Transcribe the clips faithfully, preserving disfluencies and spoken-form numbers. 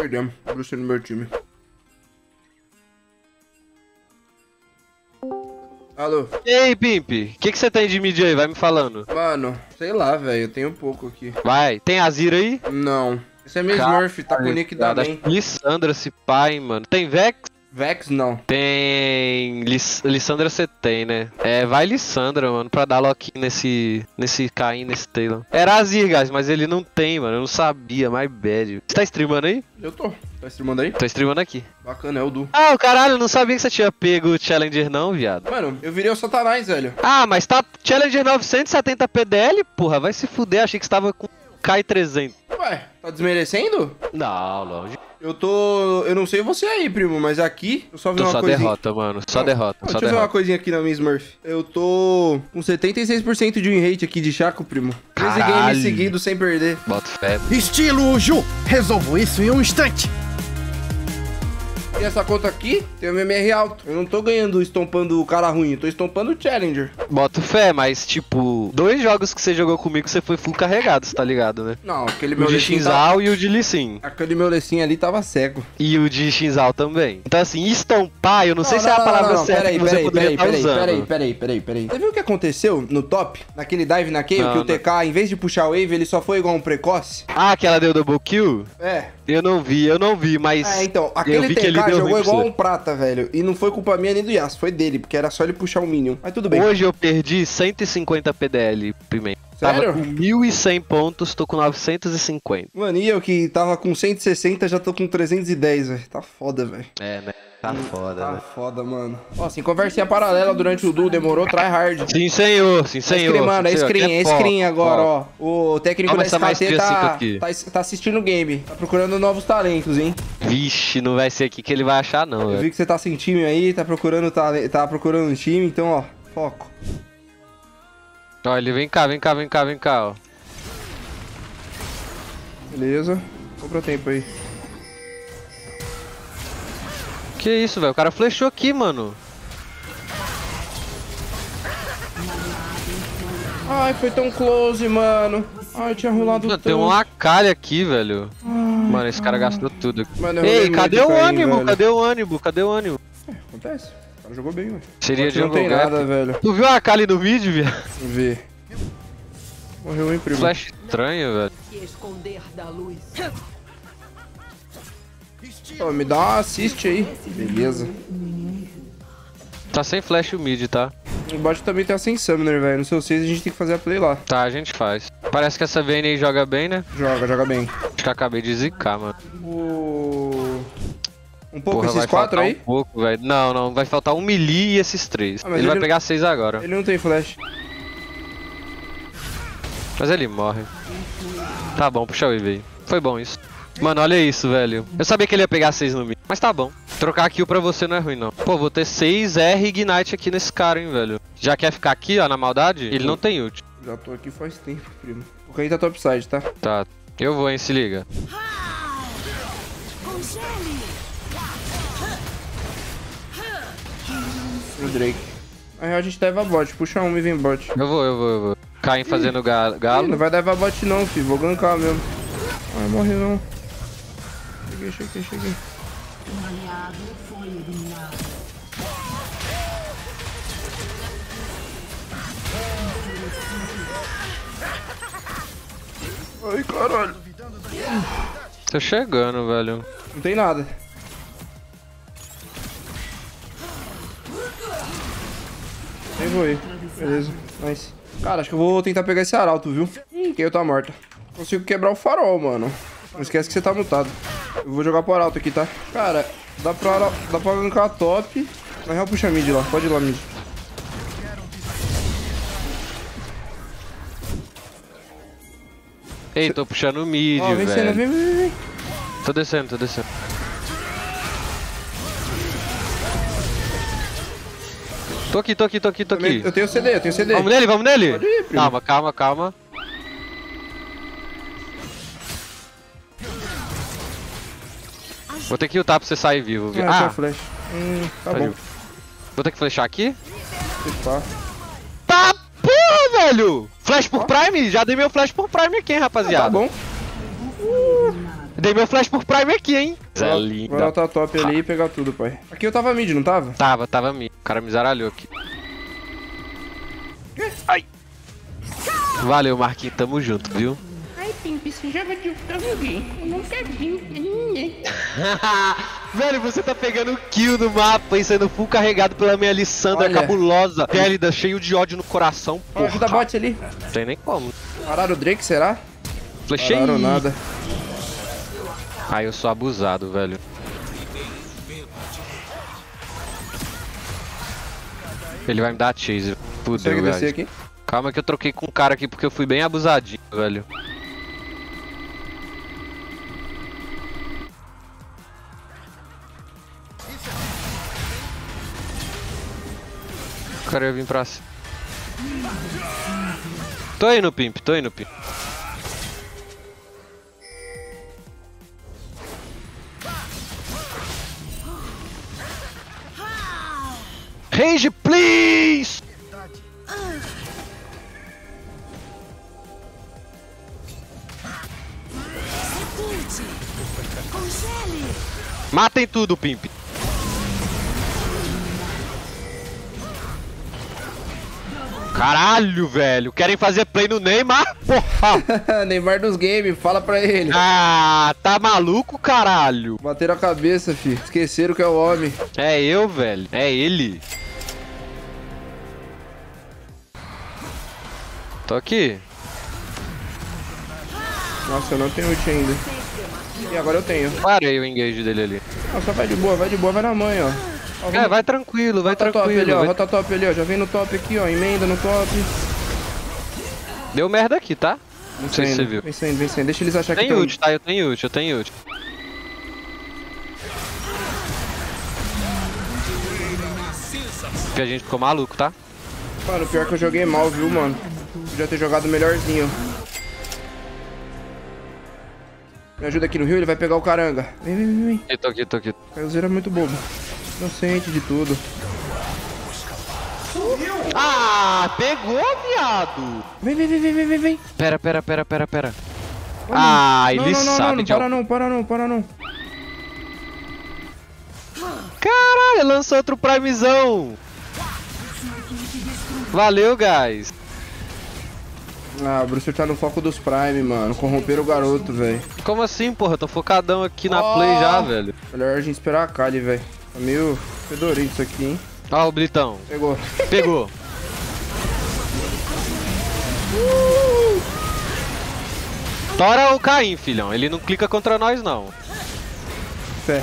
Perdemos. Bruce no meu time. Alô? E aí, Pimp? O que você tem de mid aí? Vai me falando. Mano, sei lá, velho. Eu tenho um pouco aqui. Vai. Tem Azir aí? Não. Esse é meu Smurf, tá com o nick da main. Lissandra, se pai, mano. Tem Vex? Vex, não. Tem... Liss... Lissandra você tem, né? É, vai Lissandra, mano, pra dar lock nesse... Nesse Caim, nesse Taylor. Era Azir, guys, mas ele não tem, mano. Eu não sabia, my bad. Você tá streamando aí? Eu tô. Tá streamando aí? Tô streamando aqui. Bacana, é o Du. Ah, o caralho, eu não sabia que você tinha pego o Challenger não, viado. Mano, eu virei o Satanás, velho. Ah, mas tá Challenger novecentos e setenta P D L, porra. Vai se fuder, achei que você tava com K trezentos. Ué, tá desmerecendo? Não, longe. Eu tô... Eu não sei você aí, primo, mas aqui eu só vi Tô uma só coisinha... derrota, mano. Só Não, derrota, não, só deixa eu ver uma derrota. coisinha aqui na minha Smurf. Eu tô com setenta e seis por cento de win rate aqui de Chaco, primo. treze Caralho. games seguidos sem perder. Bota fé. Estilo Ju, resolvo isso em um instante. E essa conta aqui tem o M M R alto. Eu não tô ganhando estompando o cara ruim, eu tô estompando o Challenger. Bota fé, mas tipo, dois jogos que você jogou comigo, você foi full carregado, você tá ligado, né? Não, aquele O meu de Lecim tá... Shinzal e o de Lee Sin. Aquele meu Lecim ali tava cego. E o de Shinzal também. Então assim, estompar, eu não, sei se é a não, palavra não, não, certa peraí, que você peraí, poderia peraí, estar peraí, usando. peraí, peraí, peraí, peraí. Você viu o que aconteceu no top? Naquele dive na Kayle, Não, que o não. T K, em vez de puxar o wave, ele só foi igual um precoce? Ah, que ela deu double kill? É. Eu não vi, eu não vi, mas... É, então, eu aquele vi que ele T K deu jogou ruim pra igual você. um prata, velho. E não foi culpa minha nem do Yasuo, foi dele, porque era só ele puxar o minion. Mas tudo bem. Hoje eu perdi cento e cinquenta P D L primeiro. Sério? Tava com mil e cem pontos, tô com novecentos e cinquenta. Mano, e eu que tava com cento e sessenta, já tô com trezentos e dez, velho. Tá foda, velho. É, né? Tá foda, Tá né? foda, mano. Ó, assim, conversinha paralela durante o duel, demorou, try hard. Sim, senhor, sim, É senhor. screen, mano, é sim, senhor. screen, Aqui é foco, screen agora, foco. ó. O técnico Toma da essa maestria S K T cinco tá, aqui. tá, tá assistindo o game. Tá procurando novos talentos, hein? Vixe, não vai ser aqui que ele vai achar, não, Eu velho. vi que você tá sem time aí, tá procurando, tá, tá procurando um time, então, ó, foco. Ó, ele vem cá, vem cá, vem cá, vem cá, ó. Beleza. Compra tempo aí. Que isso, velho? O cara flechou aqui, mano. Ai, foi tão close, mano. Ai, eu tinha rolado Mano, tanto. tem uma calha aqui, velho. Mano, esse cara gastou tudo. Mano, eu rolei Ei, cadê muito o Caim, ânimo? velho. Cadê o ânimo? Cadê o ânimo? Acontece. O cara jogou bem, velho. Seria Acho que não jungle tem gap. nada, velho. Tu viu a Kali no vídeo, viado? Vamos ver. Morreu, hein, primo? Flash estranho, velho. Se esconder da luz. Ó, me dá uma assist aí. Beleza. Tá sem flash o mid, tá? O bot também tá sem summoner, velho. No seu seis a gente tem que fazer a play lá. Tá, a gente faz. Parece que essa Vayne aí joga bem, né? Joga, joga bem. Acho que eu acabei de zicar, mano. O... Um pouco Porra, esses vai quatro faltar aí? um pouco, velho. Não, não, vai faltar um melee e esses três. Ah, mas ele vai ele- pegar seis agora. Ele não tem flash. Mas ele morre. Tá bom, puxa o wave aí. Foi bom isso. Mano, olha isso, velho. Eu sabia que ele ia pegar seis no mid. Mas tá bom. Trocar kill pra você não é ruim, não. Pô, vou ter seis R Ignite aqui nesse cara, hein, velho. Já quer ficar aqui, ó, na maldade? Ele não tem ult. Já tô aqui faz tempo, primo. O Caim tá topside, tá? Tá. Eu vou, hein, se liga. O Drake. Na real a gente deve a bot. Puxa um e vem bot. Eu vou, eu vou, eu vou. Caem fazendo ga- Ih, não galo. vai dar a bot não, filho. Vou gankar mesmo. Ai, morre não. Cheguei, cheguei, cheguei. Ai, caralho. Tô chegando, velho. Não tem nada. Nem vou ir. Beleza, nice. Cara, acho que eu vou tentar pegar esse arauto, viu? Hum, Kayle tá morta. Consigo quebrar o farol, mano. Não esquece que você tá mutado. Eu vou jogar pro arauto aqui, tá? Cara, dá pra, dá pra gankar a top. Na real, puxa mid lá. Pode ir lá, mid. Ei, tô puxando o mid, Ó, vem cena, velho. vem, vem, vem. Tô descendo, tô descendo. Tô aqui, tô aqui, tô aqui, tô Também- aqui. Eu tenho C D, eu tenho C D. Vamos nele, vamos nele? Pode ir, primo. Calma, calma, calma. Vou ter que ultar pra você sair vivo, viu? Ah, tinha Ah, flash. Hum, tá tá bom. vivo. Vou ter que flechar aqui? Tá. Tá porra, velho! Flash por Prime? Já dei meu flash por Prime aqui, hein, Tá rapaziada. bom. Dei meu flash por Prime aqui, hein? É Vou linda. anotar top ali e pegar tudo, pai. Aqui eu tava mid, não tava? Tava, tava mid. O cara me zaralhou aqui. Ai. Valeu, Marquinhos. Tamo junto, viu? Ai, Pimp, você joga de alguém. Eu nunca vi. Velho, você tá pegando kill no mapa e sendo full carregado pela minha Lissandra Olha. cabulosa. Gélida, cheio de ódio no coração, Ó, ajuda a porra. bot ali. Não tem nem como. Pararam o Drake, será? Flechei. Pararam nada. Ai, eu sou abusado, velho. Ele vai me dar chase. Fudeu, Consegue descer velho. aqui? Calma que eu troquei com um cara aqui porque eu fui bem abusadinho, velho. O cara ia vir pra cima. Tô indo, Pimp, tô indo, Pimp. Rage, please! Matem tudo, Pimp. Caralho, velho. Querem fazer play no Neymar? Porra. Neymar dos games, fala pra ele. Ah, tá maluco, caralho? Bateram a cabeça, fi. Esqueceram que é o homem. É eu, velho. É ele. Tô aqui. Nossa, eu não tenho ult ainda. E agora eu tenho. Parei o engage dele ali. Nossa, vai de boa, vai de boa, vai na mãe, ó. Ó, É, vamos- vai tranquilo, vai Rota top ali, tranquilo. ó. vai- Rota top ali, ó. Já vem no top aqui, ó. Emenda no top. Deu merda aqui, tá? Não sei se Vencendo, você viu. Vem saindo, vem saindo. Deixa eles achar que Tem tem um- ult, tá? Eu tenho ult, eu tenho ult. Porque a gente ficou maluco, tá? Mano, pior que eu joguei mal, viu, mano? Podia ter jogado melhorzinho. Me ajuda aqui no rio, ele vai pegar o caranga. Vem, vem, vem, vem. Aqui, tô aqui, tô aqui. Caiozeiro é muito bobo. Inocente de tudo. Ah, pegou, viado! Vem, vem, vem, vem, vem, vem, vem. Pera, pera, pera, pera, pera. Ah, ele não, não, não, sabe não, não, de para algo. não, para não, para não. Caralho, lançou outro primezão. Valeu, guys. Ah, o Bruce tá no foco dos Prime, mano. Corromperam o garoto, velho. Como assim, porra? Eu tô focadão aqui na Oh. play já, velho. Melhor a gente esperar a Kali, velho. Tá meio fedorento isso aqui, hein? Ó o Blitão. Pegou. Pegou. Tora o Caim, filhão. Ele não clica contra nós, não. Fé.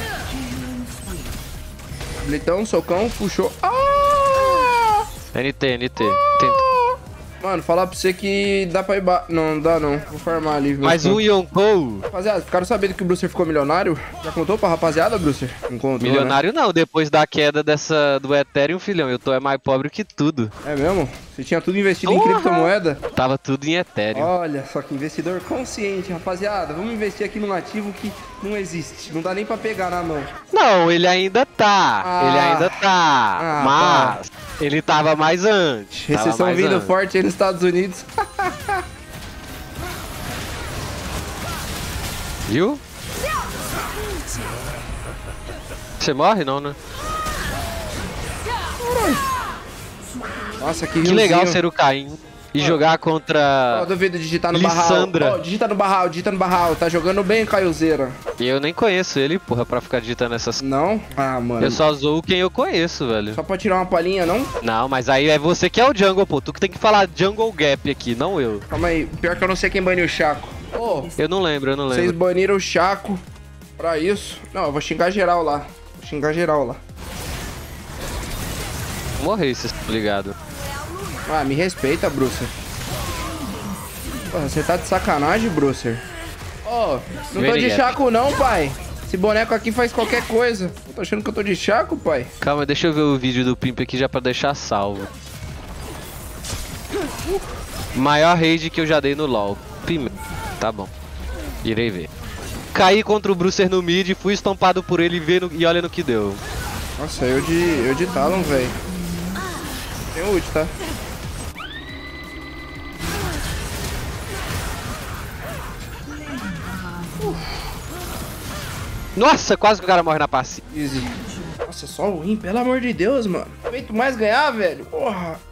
Blitão, socão, puxou. Ah! N T, N T. Tenta. Mano, falar pra você que dá pra ir ba... Não, não dá não. Vou farmar ali. meu Mais um canto. Yonkou. Rapaziada, ficaram sabendo que o Brucer ficou milionário? Já contou pra rapaziada, Brucer? Não contou, Milionário não, depois da queda dessa do Ethereum, filhão. Eu tô é mais pobre que tudo. né? É mesmo? Você tinha tudo investido Porra! em criptomoeda? Tava tudo em Ethereum. Olha só que investidor consciente, rapaziada. Vamos investir aqui num ativo que não existe. Não dá nem pra pegar na mão. Não, ele ainda tá. Ah. Ele ainda tá. Ah, mas ele tava mais antes. Tava Recessão mais vindo antes. forte aí nos Estados Unidos. Viu? Você morre não, né? Nossa, que Que riozinho. legal ser o Caim. E jogar Ó, contra... duvido digitar no Lissandra. barral. Ó, digita no barral, digita no barral. Tá jogando bem, Caiozeira. E eu nem conheço ele, porra, pra ficar digitando essas... Não? Ah, mano. Eu só zoo quem eu conheço, velho. Só pra tirar uma palhinha, não? Não, mas aí é você que é o jungle, pô. Tu que tem que falar jungle gap aqui, não eu. Calma aí. Pior que eu não sei quem baniu o Chaco. Ô, Eu não lembro, eu não vocês lembro. baniram o Chaco pra isso. Não, eu vou xingar geral lá. Vou xingar geral lá. Morri, vocês estão ligados. Ah, me respeita, Brucer. Porra, você tá de sacanagem, Brucer? Ó, não tô Very de epic. Chaco não, pai. Esse boneco aqui faz qualquer coisa. Eu tô achando que eu tô de Chaco, pai? Calma, deixa eu ver o vídeo do Pimp aqui já pra deixar salvo. Maior raid que eu já dei no LoL. Pimp. Tá bom. Irei ver. Caí contra o Brucer no mid, fui estompado por ele vendo, e olha no que deu. Nossa, eu de, eu de Talon, velho. Tem ult, tá? Nossa, quase que o cara morre na passiva. Easy. Nossa, é só win, pelo amor de Deus, mano. Feito mais ganhar, velho. Porra.